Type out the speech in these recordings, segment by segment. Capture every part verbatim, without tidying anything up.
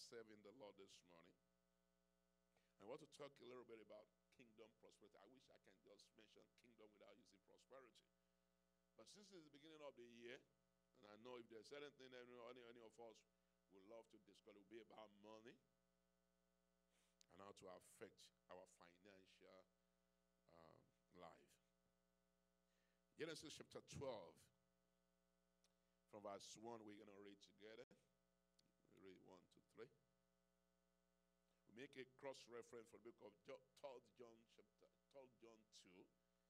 ourselves in the Lord this morning. I want to talk a little bit about kingdom prosperity. I wish I can just mention kingdom without using prosperity. But since it's the beginning of the year, and I know if there's anything that any, any of us would love to discuss, it will be about money and how to affect our financial um, life. Genesis chapter twelve, from verse one, we're going to read together. We read one, two, three. We make a cross-reference for the book of third John chapter, third John two,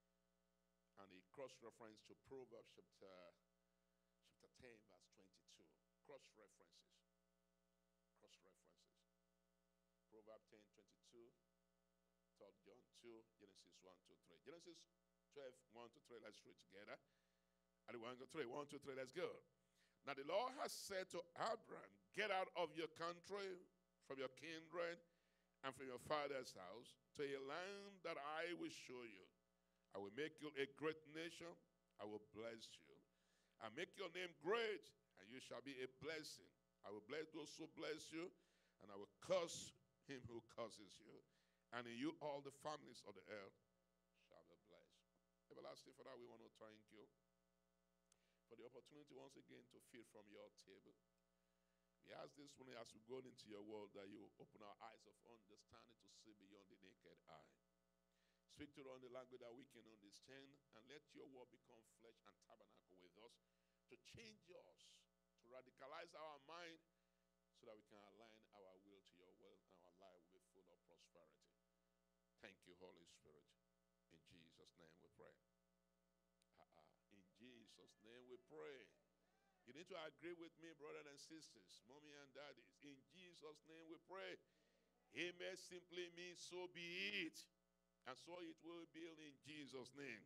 and a cross-reference to Proverbs chapter, chapter ten, verse twenty-two. Cross-references. Cross-references. Proverbs ten, twenty-two, third John two, Genesis one, two, three. Genesis twelve, one to three, let's read together. And one to three, one, two, three, let's go. Now the Lord has said to Abraham, get out of your country, from your kindred, and from your father's house, to a land that I will show you. I will make you a great nation. I will bless you. I make your name great, and you shall be a blessing. I will bless those who bless you, and I will curse him who curses you. And in you all the families of the earth shall be blessed. Everlasting Father, we want to thank you for the opportunity once again to feed from your table. We ask this morning as we go into your word that you open our eyes of understanding to see beyond the naked eye. Speak to us in the language that we can understand, and let your word become flesh and tabernacle with us to change us, to radicalize our mind so that we can align our will to your will and our life will be full of prosperity. Thank you, Holy Spirit. In Jesus' name we pray. Uh-uh. In Jesus' name we pray. You need to agree with me, brothers and sisters, mommy and daddies. In Jesus' name we pray. Amen simply means so be it. And so it will be in Jesus' name.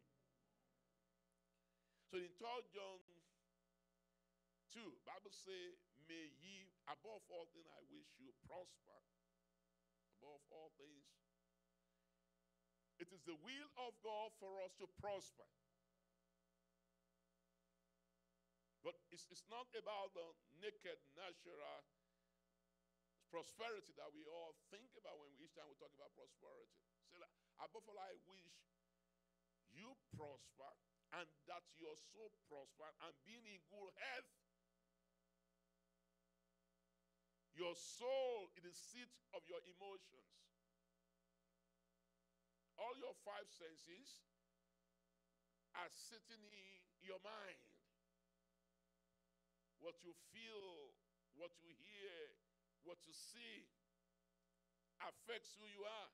So in third John two, Bible says, may ye, above all things, I wish you prosper. Above all things. It is the will of God for us to prosper. But it's, it's not about the naked, natural prosperity that we all think about when we, each time we talk about prosperity. So, like, above all, I wish you prosper and that your soul prosper and being in good health. Your soul is the seat of your emotions. All your five senses are sitting in your mind. What you feel, what you hear, what you see affects who you are.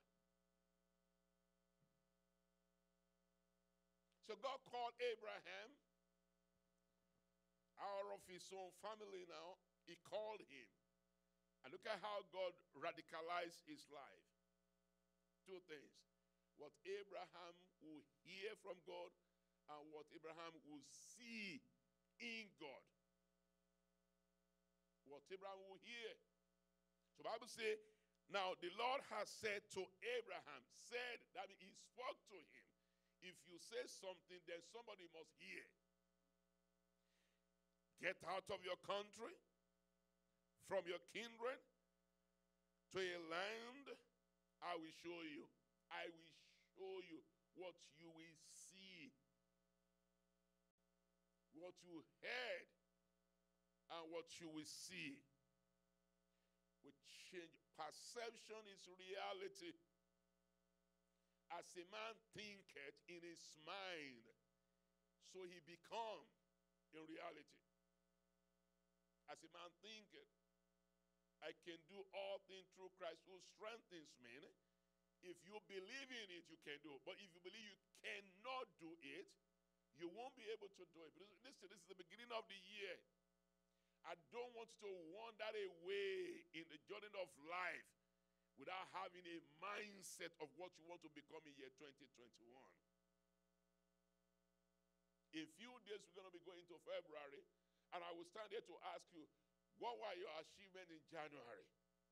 So God called Abraham out of his own family now. He called him. And look at how God radicalized his life. Two things. What Abraham will hear from God and what Abraham will see in God. What Abraham will hear. So the Bible says, now the Lord has said to Abraham, said, that means he spoke to him. If you say something, then somebody must hear. Get out of your country, from your kindred, to a land I will show you. I will show you what you will see, what you heard, and what you will see. We change. Perception is reality. As a man thinketh in his mind, so he become in reality. As a man thinketh, I can do all things through Christ who strengthens me. If you believe in it, you can do it. But if you believe you cannot do it, you won't be able to do it. But listen, this is the beginning of the year. I don't want you to wander away in the journey of life without having a mindset of what you want to become in year twenty twenty-one. In a few days, we're going to be going to February, and I will stand there to ask you, what were your achievements in January?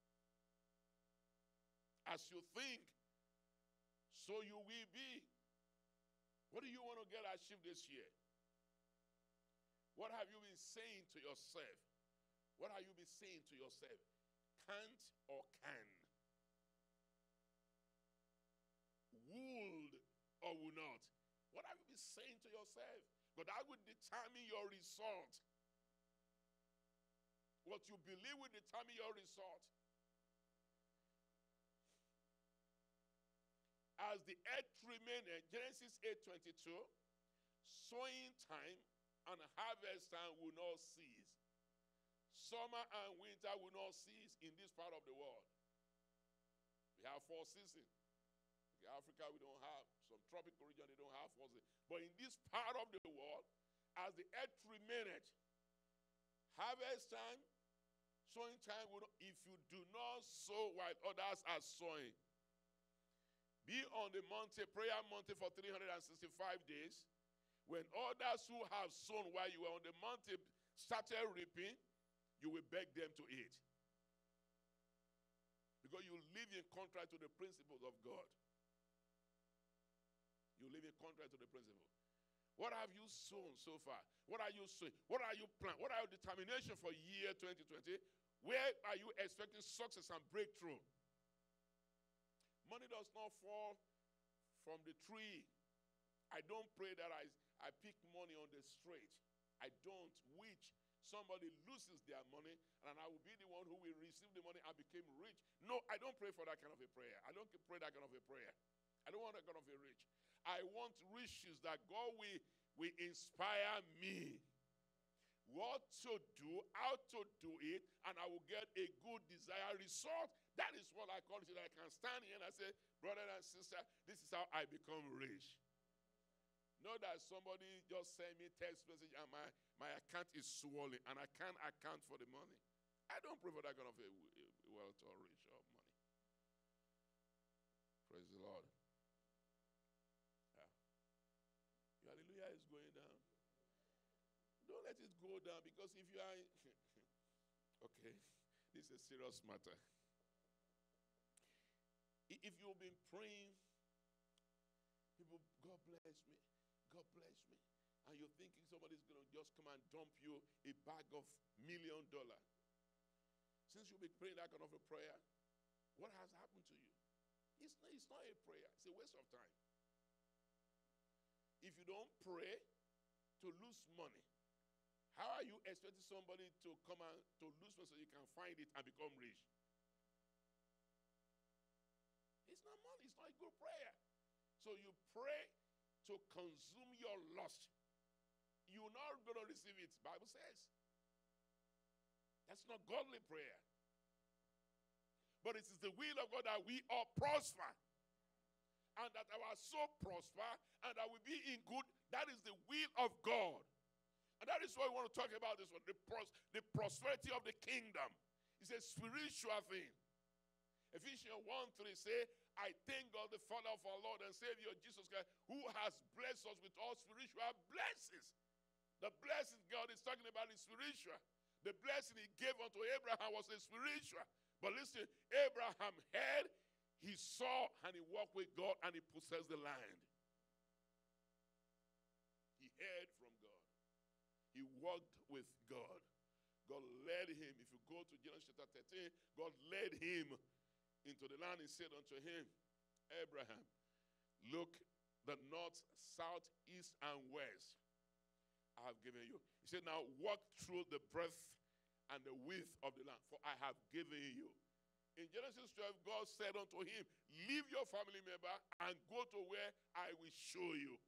As you think, so you will be. What do you want to get achieved this year? What have you been saying to yourself? What have you been saying to yourself? can't or can. Would or will not. What have you been saying to yourself? But that will determine your result. What you believe will determine your result. As the earth remained, Genesis eight twenty-two, sowing time and harvest time will not cease. Summer and winter will not cease in this part of the world. We have four seasons. In Africa, we don't have. Some tropical region, they don't have four seasons. But in this part of the world, as the earth remaineth, harvest time, sowing time, will not, if you do not sow while others are sowing, be on the mountain, prayer mountain for three hundred sixty-five days. When others who have sown while you were on the mountain started reaping, you will beg them to eat. Because you live in contrast to the principles of God. You live in contrast to the principle. What have you sown so far? What are you sowing? What are you planning? What are your determination for year twenty twenty? Where are you expecting success and breakthrough? Money does not fall from the tree. I don't pray that I, I pick money on the street. I don't, which somebody loses their money and I will be the one who will receive the money and become rich. No, I don't pray for that kind of a prayer. I don't pray that kind of a prayer. I don't want that kind of a rich. I want riches that God will, will inspire me what to do, how to do it, and I will get a good desired result. That is what I call it. I can stand here and I say, brother and sister, this is how I become rich. Not that somebody just send me text message and my, my account is swollen and I can't account for the money. I don't pray for that kind of a, a wealth or rich or money. Praise the Lord. Yeah. Your hallelujah is going down. Don't let it go down, because if you are okay, this is a serious matter. If you've been praying, people, God bless me, God bless me, and you're thinking somebody's going to just come and dump you a bag of million dollars. Since you've been praying that kind of a prayer, what has happened to you? It's not, it's not a prayer. It's a waste of time. If you don't pray to lose money, how are you expecting somebody to come and to lose money so you can find it and become rich? It's not money. It's not a good prayer. So you pray to consume your lust. You're not going to receive it, Bible says. That's not godly prayer. But it is the will of God that we all prosper. And that our soul prosper and that we be in good. That is the will of God. And that is why we want to talk about this one, the, pros- the prosperity of the kingdom. It's a spiritual thing. Ephesians one three say, I thank God the Father of our Lord and Savior Jesus Christ, who has blessed us with all spiritual blessings. The blessing God is talking about is spiritual. The blessing he gave unto Abraham was a spiritual. But listen, Abraham heard, he saw, and he walked with God, and he possessed the land. He heard from God. He walked with God. God led him. If you go to Genesis chapter thirteen, God led him into the land and said unto him, Abraham, look, the north, south, east, and west I have given you. He said, now walk through the breadth and the width of the land, for I have given you. In Genesis twelve, God said unto him, leave your family member and go to where I will show you.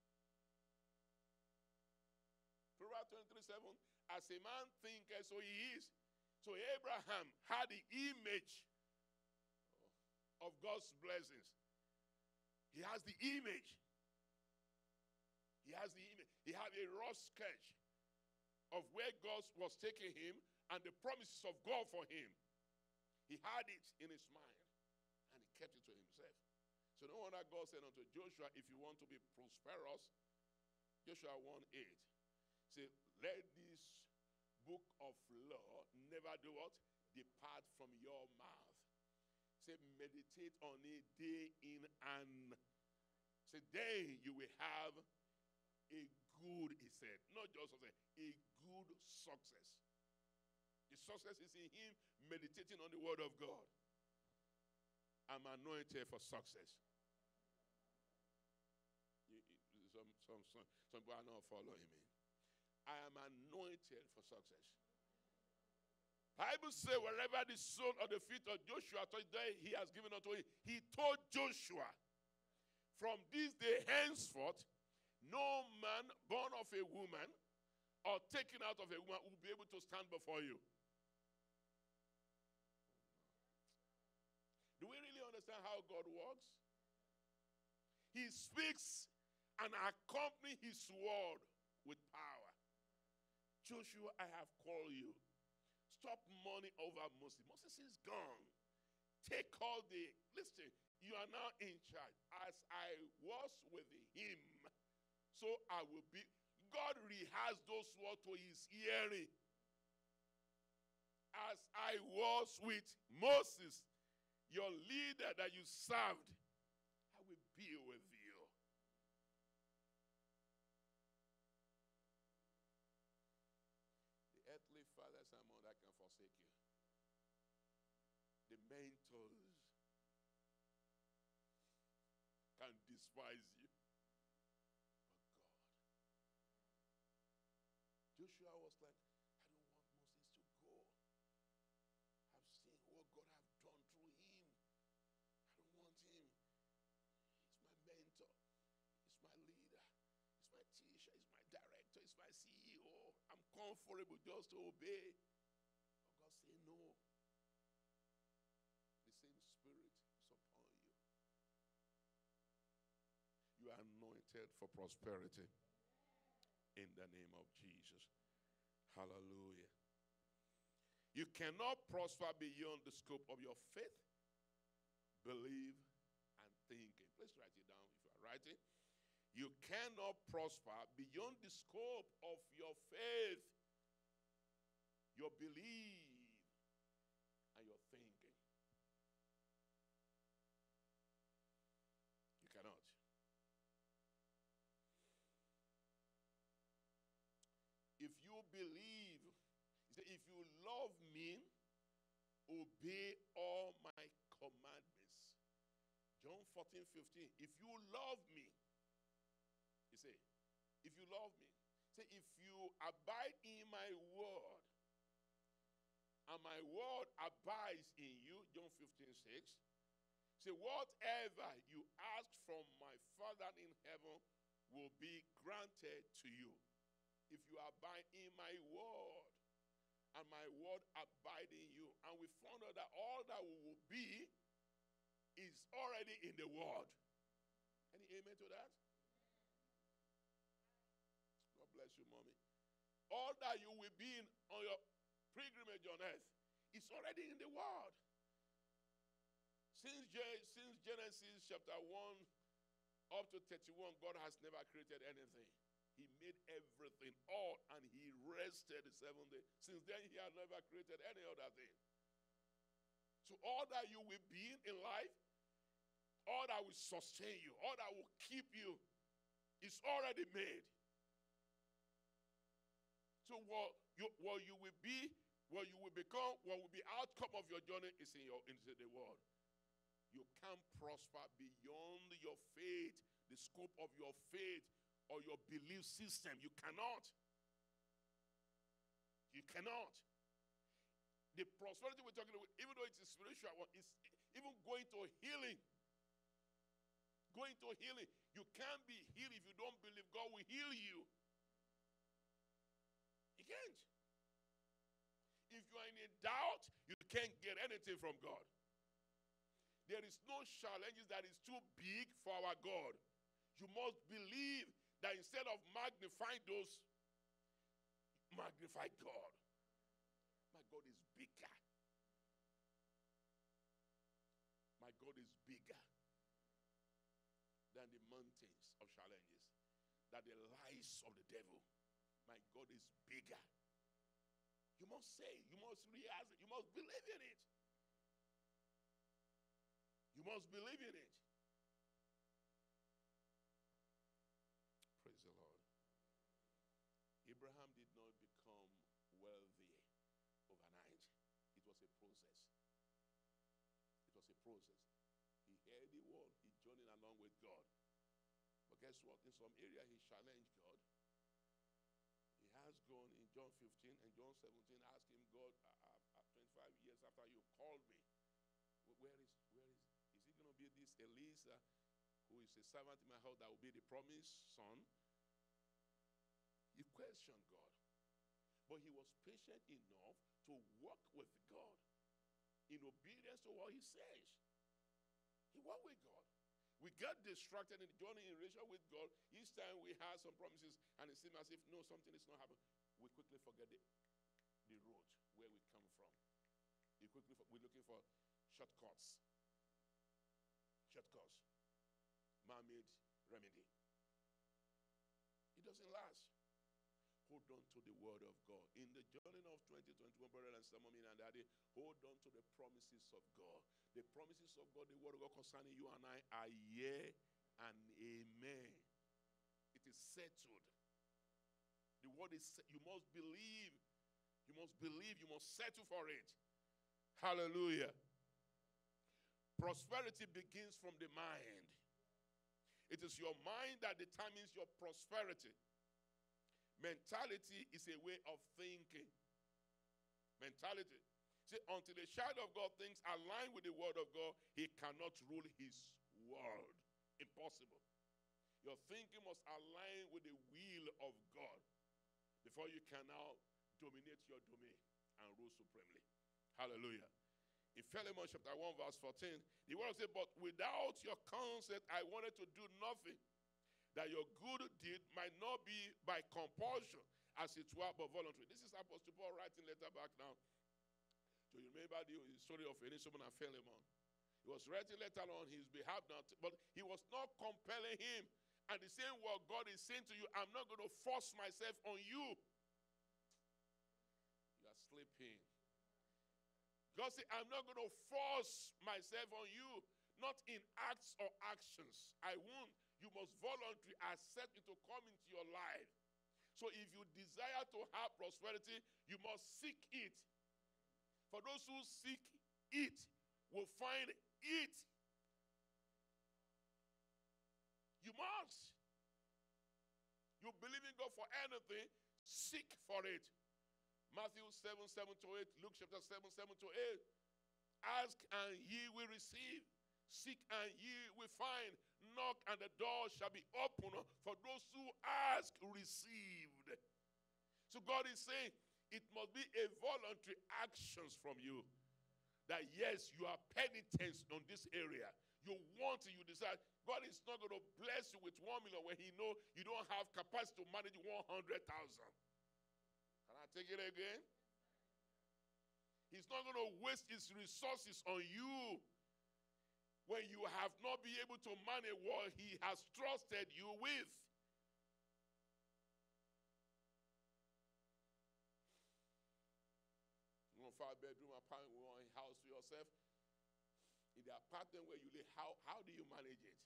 Proverbs twenty-three seven, as a man thinketh, so he is. So Abraham had the image of God's blessings. He has the image. He has the image. He had a rough sketch of where God was taking him and the promises of God for him. He had it in his mind and he kept it to himself. So no wonder God said unto Joshua, if you want to be prosperous, Joshua one eight, say, let this book of law never do what? Depart from your mouth. Say, meditate on it day in and say, day you will have a good, he said, not just a, a good success. The success is in him meditating on the word of God. I'm anointed for success. You, you, some, some, some, some people are not following me. I am anointed for success. Bible says, wherever the sole of the feet of Joshua today he has given unto him, he told Joshua, from this day henceforth, no man born of a woman or taken out of a woman will be able to stand before you. Do we really understand how God works? He speaks and accompanies his word with power. Joshua, I have called you. Stop mourning over Moses. Moses is gone. Take all the, listen, you are now in charge. As I was with him, so I will be. God rehearsed those words to his hearing. As I was with Moses, your leader that you served, I will be with you. The earthly fathers and mothers can forsake you. The mentors can despise you. But God. Joshua was like, I don't want Moses to go. I've seen what God has done through him. I don't want him. He's my mentor. He's my leader. He's my teacher. He's my director. He's my C E O. I'm comfortable just to obey. But God said, no. The same spirit is upon you. You are anointed for prosperity. In the name of Jesus. Hallelujah. You cannot prosper beyond the scope of your faith, belief, and thinking. Please write it down if you are writing. You cannot prosper beyond the scope of your faith, your belief, and your thinking. You cannot. If you believe, he said, if you love me, obey all my commandments. John fourteen, fifteen. If you love me, he said, if you love me, say, if you abide in my word, and my word abides in you, John fifteen, six. Say, whatever you ask from my Father in heaven will be granted to you. If you abide in my word, and my word abide in you. And we found out that all that we will be is already in the word. Any amen to that? God bless you, mommy. All that you will be in on your pilgrimage on earth is already in the word. Since, since Genesis chapter one up to thirty-one, God has never created anything. He made everything all, and he rested the seventh day. Since then, he had never created any other thing. So all that you will be in life, all that will sustain you, all that will keep you, is already made. So what you, what you will be, what you will become, what will be outcome of your journey is in your into the world. You can't prosper beyond your faith, the scope of your faith, or your belief system. You cannot. You cannot. The prosperity we're talking about, even though it's a spiritual one, it's even going to healing. Going to healing. You can't be healed if you don't believe God will heal you. You can't. If you are in a doubt, you can't get anything from God. There is no challenges that is too big for our God. You must believe that instead of magnifying those, magnify God. My God is bigger. My God is bigger than the mountains of challenges, than the lies of the devil. My God is bigger. You must say, you must realize it, you must believe in it. You must believe in it. Praise the Lord. Abraham did not become wealthy overnight. process. He heard the word, he journeyed along with God. But guess what? In some area, he challenged God. He has gone in John fifteen and John seventeen, asked him, God, uh, uh, twenty-five years after you called me, where is, where is, is it going to be this Eliezer, who is a servant in my house, that will be the promised son? He questioned God. But he was patient enough to work with God in obedience to what he says. He walked with God. We got distracted in the journey in relation with God. Each time we had some promises and it seemed as if, no, something is not happening. We quickly forget the, the road where we come from. We quickly for, we're looking for shortcuts. Shortcuts. Man-made remedy. It doesn't last. Hold on to the word of God. In the journey of twenty twenty-one, brother and sister, mommy and daddy, hold on to the promises of God. The promises of God, the word of God concerning you and I are yea and amen. It is settled. The word is, you must believe. You must believe. You must settle for it. Hallelujah. Prosperity begins from the mind. It is your mind that determines your prosperity. Mentality is a way of thinking. Mentality. See, until a child of God thinks aligned with the word of God, he cannot rule his world. Impossible. Your thinking must align with the will of God before you can now dominate your domain and rule supremely. Hallelujah. In Philemon chapter one verse fourteen, the word says, but without your consent I wanted to do nothing, that your good deed might not be by compulsion, as it were, but voluntary. This is Apostle Paul writing letter back now. So you remember the story of Elishama and Philemon. He was writing letter on his behalf now, but he was not compelling him. And the same word God is saying to you, I'm not going to force myself on you. You are sleeping. God said, I'm not going to force myself on you, not in acts or actions. I won't. You must voluntarily accept it to come into your life. So if you desire to have prosperity, you must seek it. For those who seek it will find it. You must. You believe in God for anything, seek for it. Matthew seven, seven to eight, Luke chapter seven, seven to eight. Ask and ye will receive. Seek and ye will find. Knock and the door shall be opened. For those who ask, received. So God is saying it must be a voluntary actions from you. That yes, you are penitent on this area. You want it, you decide. God is not going to bless you with one million when he knows you don't have capacity to manage one hundred thousand. Can I take it again? He's not going to waste his resources on you when you have not been able to manage what he has trusted you with. You want a five-bedroom apartment, you want a house for yourself. In the apartment where you live, how, how do you manage it?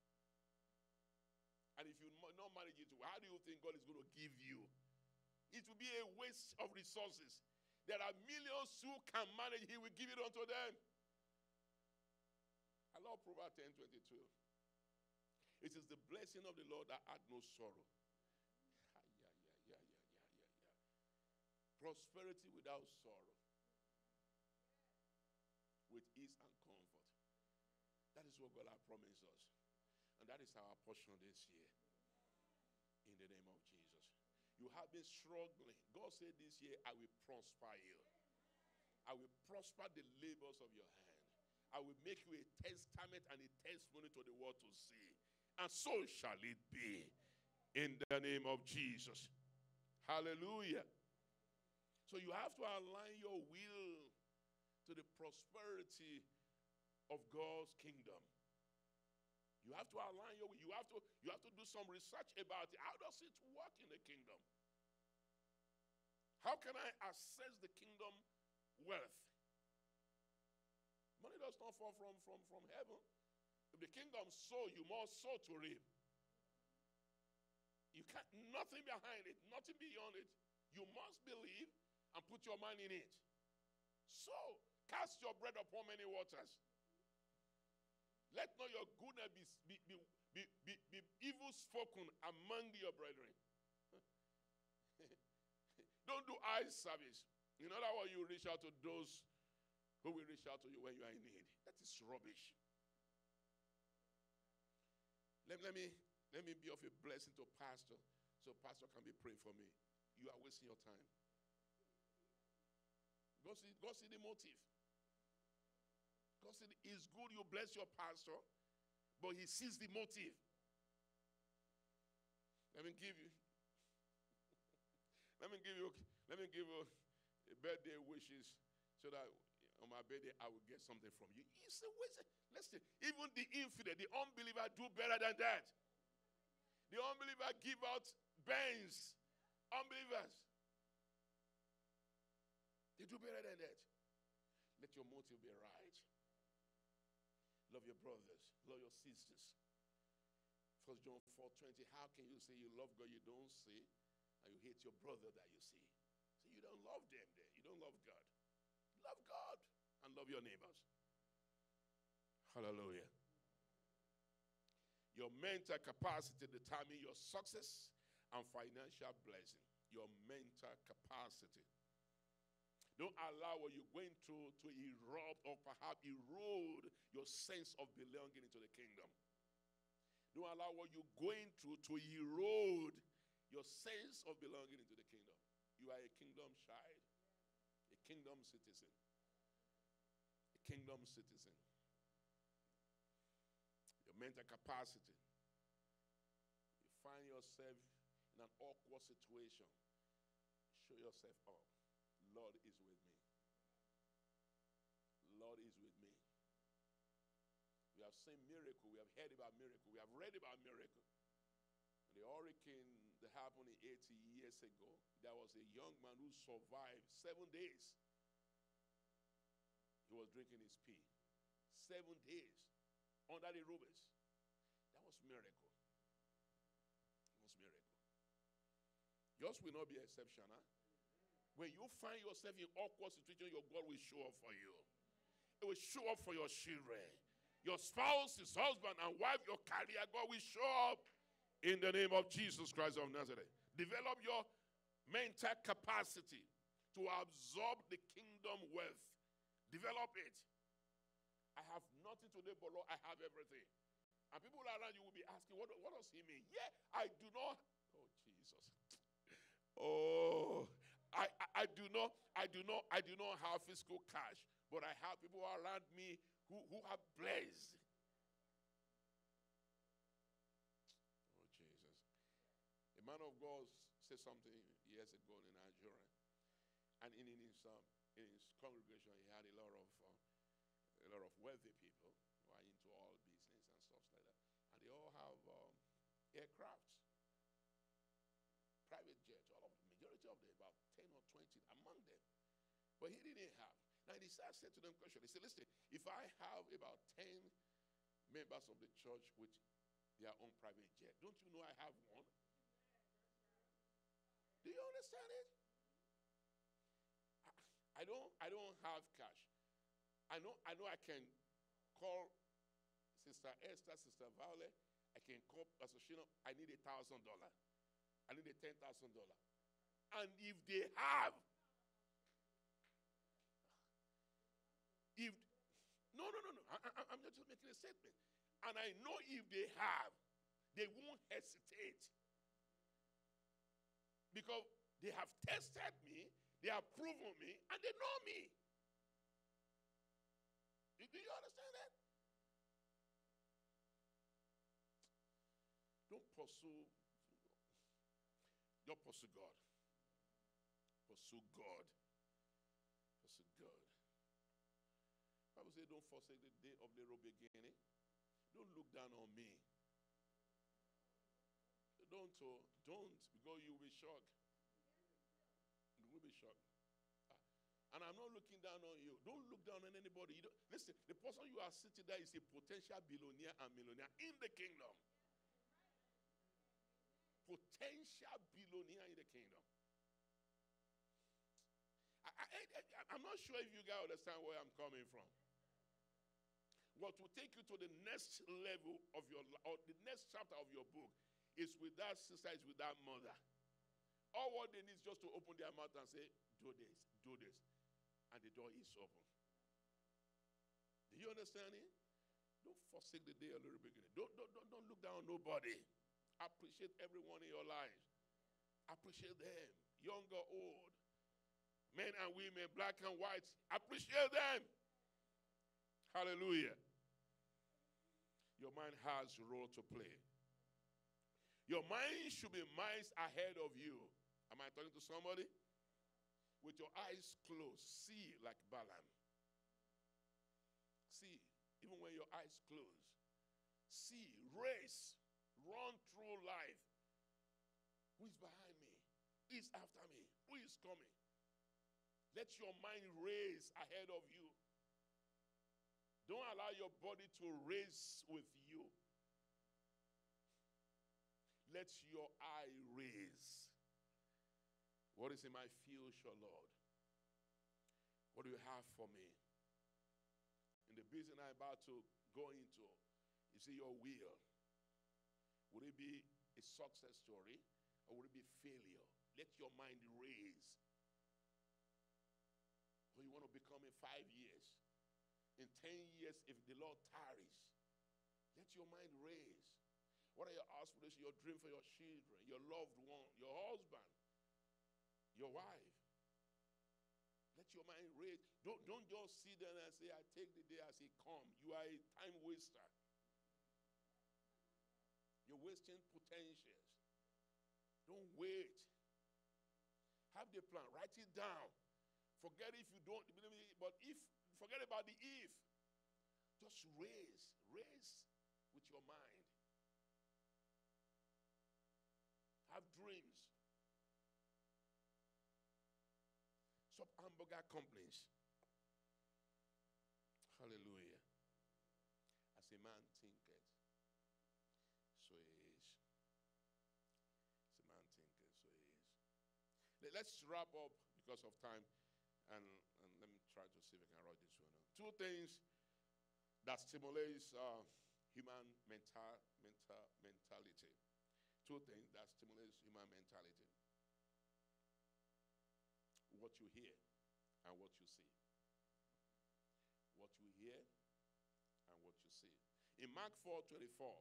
And if you not manage it, how do you think God is going to give you? It will be a waste of resources. There are millions who can manage, he will give it unto them. I love Proverbs ten twenty-two. It is the blessing of the Lord that add no sorrow. Yeah, yeah, yeah, yeah, yeah, yeah, yeah. Prosperity without sorrow. With ease and comfort. That is what God has promised us. And that is our portion this year. In the name of Jesus. You have been struggling. God said this year, I will prosper you. I will prosper the labors of your hand. I will make you a testament and a testimony to the world to see. And so shall it be. In the name of Jesus. Hallelujah. So you have to align your will to the prosperity of God's kingdom. You have to align your will. You have to, you have to do some research about it. How does it work in the kingdom? How can I access the kingdom wealth? Money does not fall from, from, from heaven. If the kingdom sow, you must sow to reap. You can't, nothing behind it, nothing beyond it. You must believe and put your mind in it. So, cast your bread upon many waters. Let not your goodness be, be, be, be, be, be evil spoken among your brethren. Don't do eye service. In other words, you reach out to those who will reach out to you when you are in need. That is rubbish. Let, let, me, let me be of a blessing to pastor, so pastor can be praying for me. You are wasting your time. Go see, go see the motive. Go see the, it's good you bless your pastor, but he sees the motive. Let me give you, let me give you, let me give you a birthday wishes so that on my birthday I will get something from you. You say, listen, even the infidel, the unbeliever do better than that. The unbeliever give out bands. Unbelievers, they do better than that. Let your motive be right. Love your brothers, love your sisters. First John four twenty, how can you say you love God you don't see, and you hate your brother that you see? So you don't love them there. You don't love God. Love God and love your neighbors. Hallelujah. Your mental capacity determines your success and financial blessing. Your mental capacity. Don't allow what you're going through to erupt or perhaps erode your sense of belonging into the kingdom. Don't allow what you're going through to erode your sense of belonging into the kingdom. You are a kingdom child, a kingdom citizen, a kingdom citizen. Your mental capacity. You find yourself in an awkward situation, show yourself up. Lord is with me. Lord is with me. We have seen miracle. We have heard about miracle. We have read about miracle. The hurricane that happened eighty years ago, there was a young man who survived seven days. He was drinking his pee. Seven days under the rubens. That was miracle. It was miracle. Yours will not be exceptional. When you find yourself in awkward situation, your God will show up for you. It will show up for your children. Your spouse, his husband and wife, your career, God will show up in the name of Jesus Christ of Nazareth. Develop your mental capacity to absorb the kingdom wealth. Develop it. I have nothing today, but Lord, I have everything. And people around you will be asking, what, what does he mean? Yeah, I do not. Oh, Jesus. Oh, I, I, I do not, I do not, I do not have physical cash, but I have people around me who, who are blessed. Oh, Jesus. A man of God said something years ago in Nigeria, and in, in, his, um, in his congregation, he had a lot of uh, a lot of wealthy people who are into all business and stuff like that, and they all have um, aircrafts. Private jets, all of the majority of them, about ten or twenty among them. But he didn't have. Now, he said to them question. He said, listen, if I have about ten members of the church with their own private jet, don't you know I have one? Do you understand it? I, I don't I don't have cash. I know I know I can call Sister Esther, Sister Violet. I can call Pastor Shino. I need a thousand dollars. I need a ten thousand dollars. And if they have, if, no, no, no, no, I, I, I'm just making a statement. And I know if they have, they won't hesitate. Because they have tested me, they have proven me, and they know me. Do you understand that? Don't pursue. Don't pursue God. Pursue God. Pursue God. The Bible says, don't forsake the day of little beginning. Don't look down on me. Don't, uh, don't, because you will be shocked. You will be shocked. And I'm not looking down on you. Don't look down on anybody. You don't, listen, the person you are sitting there is a potential billionaire and millionaire in the kingdom. Potential billionaire in the kingdom. I, I, I, I'm not sure if you guys understand where I'm coming from. But to take you to the next level of your, or the next chapter of your book, is with that sister, is with that mother. All what they need is just to open their mouth and say, do this, do this. And the door is open. Do you understand it? Don't forsake the day a little beginning. Don't, don't, don't, don't look down on nobody. Appreciate everyone in your life. Appreciate them, young or old, men and women, black and white. Appreciate them. Hallelujah. Your mind has a role to play. Your mind should be miles ahead of you. Am I talking to somebody? With your eyes closed, see like Balaam. See, even when your eyes closed. See, race, run through life. Who is behind me? Who is after me? Who is coming? Let your mind race ahead of you. Don't allow your body to race with you. Let your eye raise. What is in my future, Lord? What do you have for me? In the business I'm about to go into, you see your will. Would it be a success story or would it be failure? Let your mind raise. What you want to become in five years? In ten years, if the Lord tarries, let your mind raise. What are your aspirations, your dream for your children, your loved one, your husband, your wife? Let your mind raise. Don't, don't just sit there and say, I take the day as it comes. You are a time waster. You're wasting potentials. Don't wait. Have the plan. Write it down. Forget if you don't believe it, but if, forget about the if. Just raise. Raise with your mind. Have dreams. Stop hamburger companies. Hallelujah. As a man thinketh, so he is. As a man thinketh, so he is. Let's wrap up because of time, and, and let me try to see if I can write this one out. Two things that stimulates uh, human mental, mental mentality. Two things that stimulates human mentality. What you hear and what you see. What you hear and what you see. In Mark four twenty-four,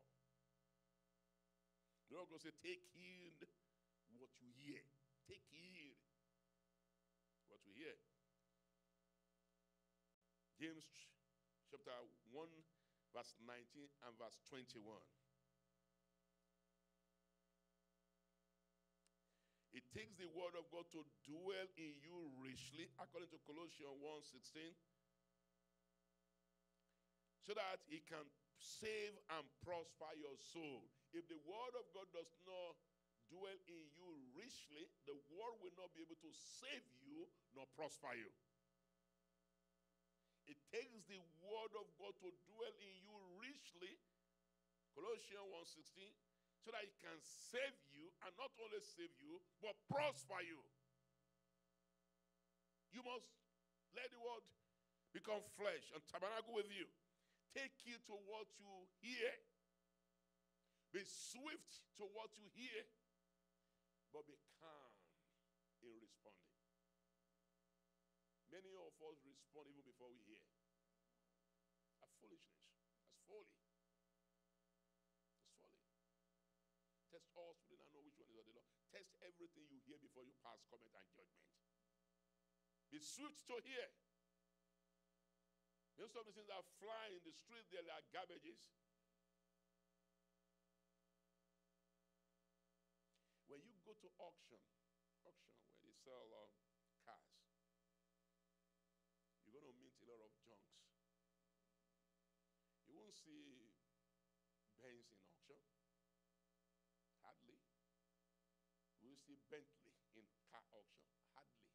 the Lord will say, take heed what you hear. Take heed what you hear. James chapter one, verse nineteen and verse twenty-one. It takes the word of God to dwell in you richly, according to Colossians one sixteen, so that it can save and prosper your soul. If the word of God does not dwell in you richly, the word will not be able to save you nor prosper you. It takes the word of God to dwell in you richly, Colossians one sixteen, so that it can save you, and not only save you, but prosper you. You must let the word become flesh and tabernacle with you. Take heed to what you hear. Be swift to what you hear, but be calm in responding. Many of us respond even before we hear. That's foolishness. That's folly. That's folly. Test all students and know which one is of the Lord. Test everything you hear before you pass comment and judgment. Be swift to hear. You know, some of the things that fly in the street there are garbages. When you go to auction, auction where they sell um, cars, you're going to meet a lot of junks. You won't see Benz in auction. Hardly. We will see Bentley in car auction. Hardly.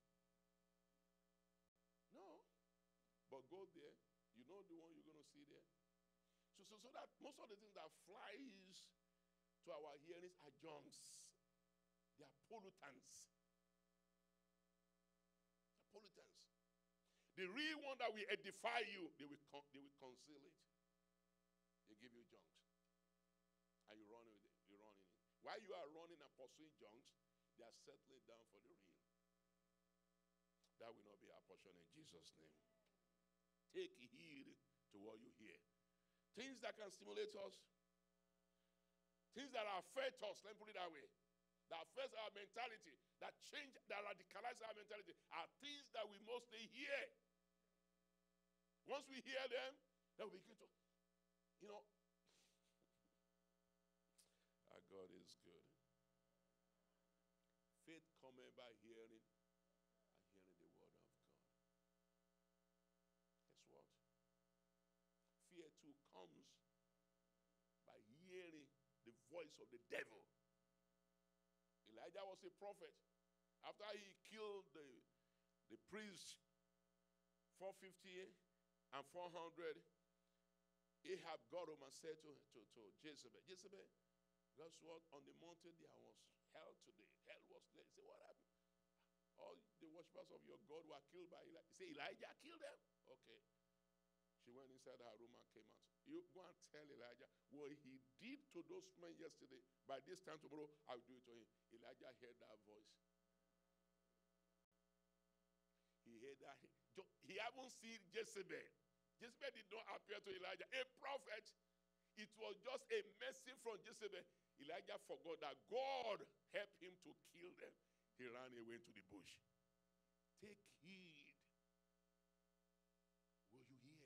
No. But go there. You know the one you're going to see there. So, so, so that most of the things that flies to our hearings are junks. They are pollutants. They are pollutants. The real one that will edify you, they will, con- they will conceal it. and you run with it. You run in it. While you are running and pursuing junks, they are settling down for the real. That will not be our portion in Jesus' name. Take heed to what you hear. Things that can stimulate us, things that affect us, let me put it that way, that affect our mentality, that change, that radicalize our mentality, are things that we mostly hear. Once we hear them, then we begin to, you know, our God is good. Faith cometh by hearing, and hearing the word of God. Guess what? Fear too comes by hearing the voice of the devil. Elijah was a prophet. After he killed the, the priests, four fifty and four hundred, Ahab got home and said to, to, to Jezebel, Jezebel, guess what? On the mountain there was hell today. Hell was there. He said, what happened? All the worshippers of your God were killed by Elijah. He said, Elijah killed them? Okay. She went inside her room and came out. You go and tell Elijah what he did to those men yesterday. By this time tomorrow, I'll do it to him. Elijah heard that voice. He heard that. He haven't seen Jezebel. Jezebel did not appear to Elijah. A prophet. It was just a message from Jezebel. Elijah forgot that God helped him to kill them. He ran away to the bush. Take heed what you hear.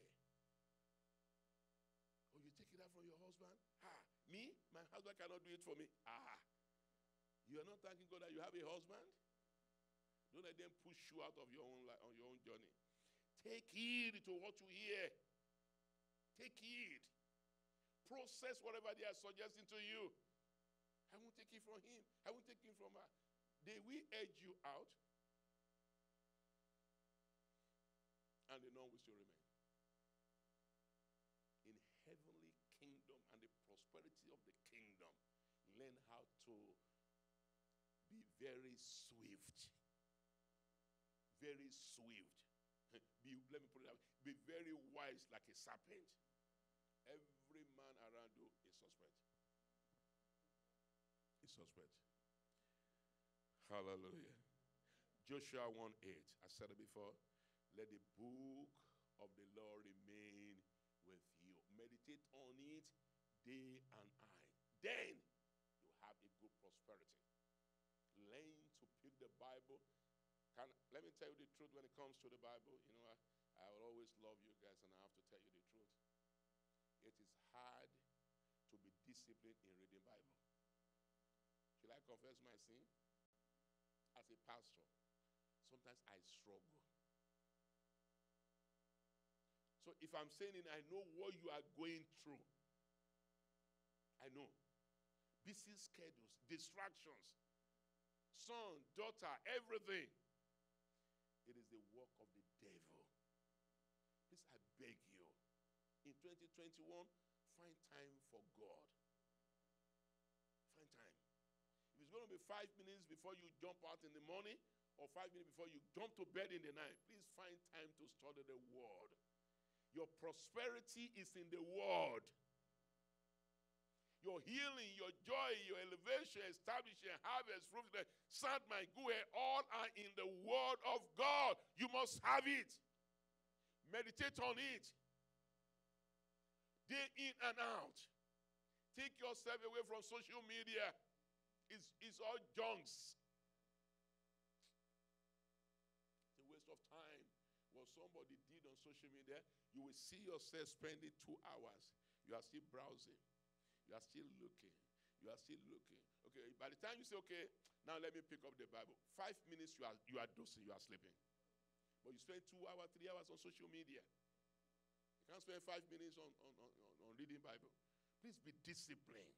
Or you take it out from your husband. Ah, me? My husband cannot do it for me. Ah. You are not thanking God that you have a husband? Don't let them push you out of your own life, on your own journey. Take heed to what you hear. Take heed. Process whatever they are suggesting to you. I won't take it from him. I won't take it from her. They will edge you out. And the none will still remain. In heavenly kingdom and the prosperity of the kingdom, learn how to be very swift. Very swift. Be, let me put it out. Be very wise like a serpent. Every man around you is suspect. Is suspect. Hallelujah. Joshua one eight. I said it before. Let the book of the law remain with you. Meditate on it day and night. Then you have a good prosperity. Learn to pick the Bible. Can, let me tell you the truth when it comes to the Bible. You know, I, I will always love you guys, and I have to tell you the truth. It is hard to be disciplined in reading Bible. Should I confess my sin? As a pastor, sometimes I struggle. So if I'm saying it, I know what you are going through. I know. Busy schedules, distractions, son, daughter, everything. It is the work of the devil. Please, I beg you, in twenty twenty-one, find time for God. Find time. If it's going to be five minutes before you jump out in the morning, or five minutes before you jump to bed in the night, please find time to study the Word. Your prosperity is in the Word. Your healing, your joy, your elevation, establishment, harvest, fruitfulness, sound, my good, all are in the Word of God. You must have it. Meditate on it. Day in and out. Take yourself away from social media. It's, it's all junks. It's a waste of time. What somebody did on social media, you will see yourself spending two hours. You are still browsing. You are still looking. You are still looking. Okay, by the time you say, okay, now let me pick up the Bible. Five minutes, you are, you are dozing, you are sleeping. But you spend two hours, three hours on social media. You can't spend five minutes on, on, on, on reading Bible. Please be disciplined.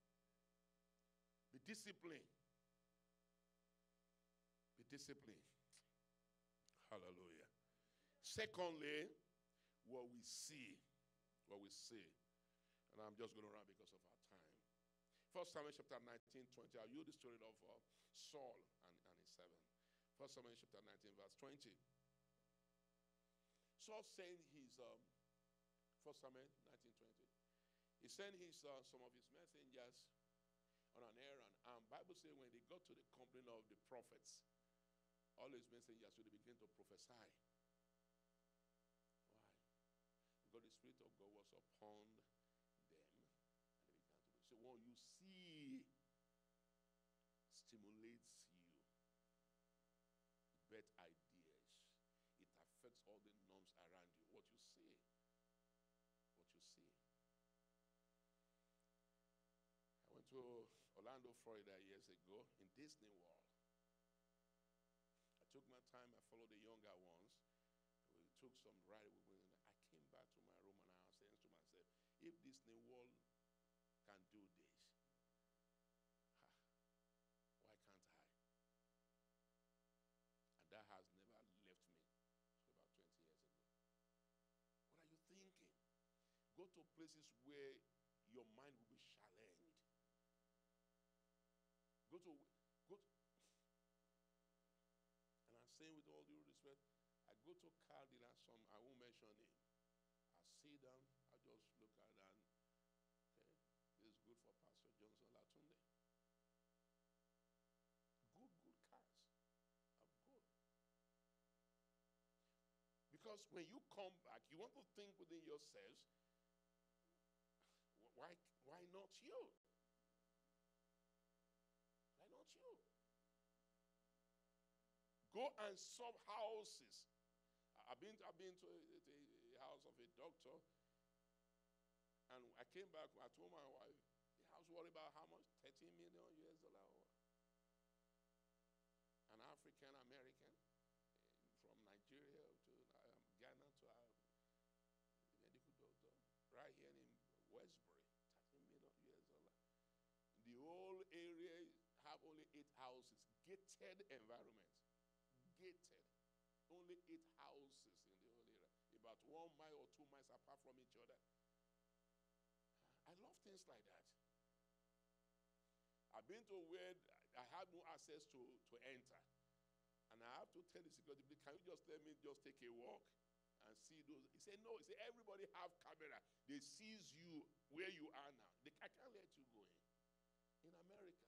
Be disciplined. Be disciplined. Hallelujah. Secondly, what we see. What we see. And I'm just going to run because of our time. First Samuel chapter nineteen, twenty. I'll use the story of uh, Saul and, and his servant. First Samuel chapter nineteen, verse twenty. Saul sent his, um, First Samuel nineteen, twenty. He sent his uh, some of his messengers on an errand. And Bible says when they got to the company of the prophets, all his messengers would begin to prophesy. Why? Because the Spirit of God was upon them. And they began to so what you see stimulates you. Bet ideas. It affects all the norms around you. What you see. What you see. I went to Orlando, Florida years ago in Disney World. I took my time. I followed the younger ones. We took some ride. I came back to my room and I was saying to myself, if Disney World can do this, ha, why can't I? And that has never left me. So about twenty years ago. What are you thinking? Go to places where your mind will be challenged. Go to, go to, and I'm saying with all due respect, I go to car dealer, some, I won't mention name. I see them, I just look at them, okay, this is good for Pastor Johnson Latunde. Good, good cars. I'm good. Because when you come back, you want to think within yourselves, why, why not you? Why not you? Go and sub houses. I've been, I've been to a, a house of a doctor, and I came back. I told my wife, the house worried about how much? thirteen million U S dollar. An African American from Nigeria to um, Ghana to a medical doctor right here in Westbury, thirteen million U S dollar. The whole area have only eight houses, gated environment, gated, only eight houses in the whole area, about one mile or two miles apart from each other. I love things like that. I've been to where I have no access to, to enter, and I have to tell the security, can you just let me just take a walk and see those? He said, no, he said, everybody have camera. They sees you where you are now. They, I can't let you go in. In America.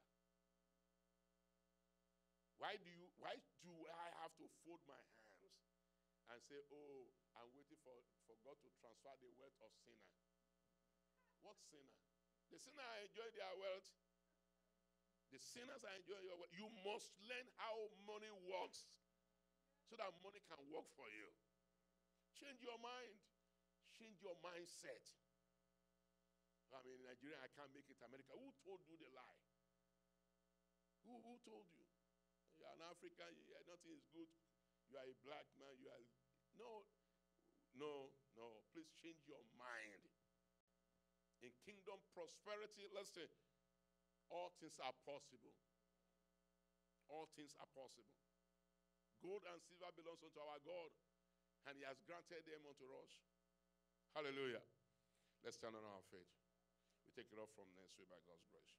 Why do you, why do I have to fold my hands and say, oh, I'm waiting for, for God to transfer the wealth of sinner? What sinner? The sinner enjoy their wealth. The sinners are enjoying your wealth. You must learn how money works so that money can work for you. Change your mind. Change your mindset. I mean, in Nigeria, I can't make it to America. Who told you the lie? Who, who told you? You are an African, yeah, nothing is good. You are a black man, you are... No, no, no. Please change your mind. In kingdom prosperity, let's say, all things are possible. All things are possible. Gold and silver belongs unto our God, and he has granted them unto us. Hallelujah. Let's stand on our feet. We take it off from next week by God's grace.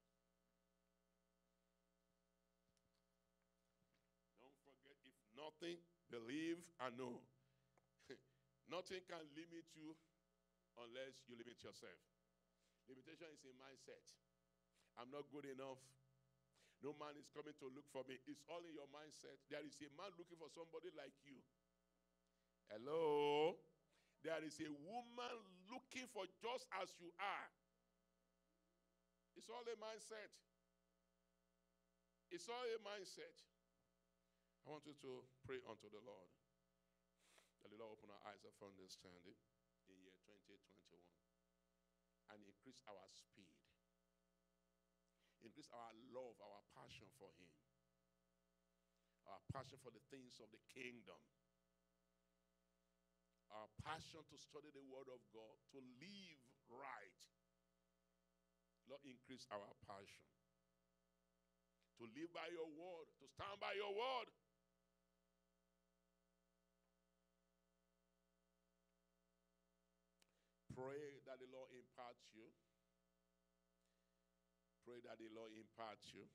Don't forget, if nothing, believe and know. Nothing can limit you unless you limit yourself. Limitation is a mindset. I'm not good enough. No man is coming to look for me. It's all in your mindset. There is a man looking for somebody like you. Hello? There is a woman looking for just as you are. It's all a mindset. It's all a mindset. I want you to pray unto the Lord. That the Lord open our eyes of understanding in year twenty twenty-one and increase our speed. Increase our love, our passion for him. Our passion for the things of the kingdom. Our passion to study the word of God, to live right. Lord, increase our passion. To live by your word, to stand by your word. Pray that the Lord imparts you. Pray that the Lord imparts you.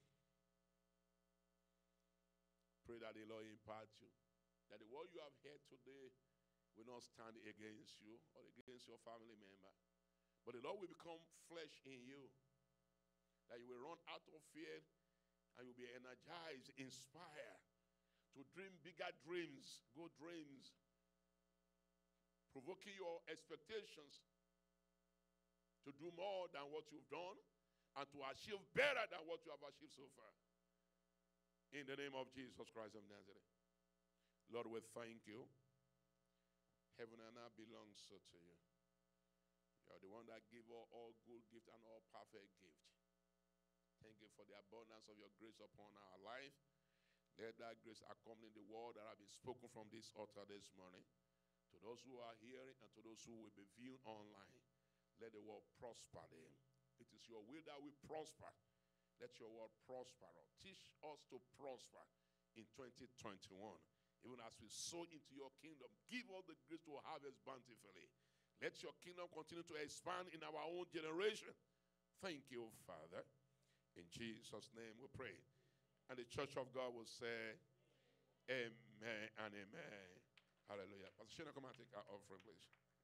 Pray that the Lord imparts you. That the word you have heard today will not stand against you or against your family member. But the Lord will become flesh in you. That you will run out of fear and you'll be energized, inspired to dream bigger dreams, good dreams, provoking your expectations to do more than what you've done and to achieve better than what you have achieved so far. In the name of Jesus Christ of Nazareth. Lord, we thank you. Heaven and earth belongs to you. You are the one that give all, all good gift and all perfect gift. Thank you for the abundance of your grace upon our life. Let that grace accompany the word that have been spoken from this altar this morning. To those who are hearing and to those who will be viewing online, let the word prosper them. It is your will that we prosper. Let your word prosper. Teach us to prosper in twenty twenty-one. Even as we sow into your kingdom, give us the grace to harvest bountifully. Let your kingdom continue to expand in our own generation. Thank you, Father. In Jesus' name we pray. And the church of God will say, amen and amen. Hallelujah. Pastor Shana, come and take our offering, please.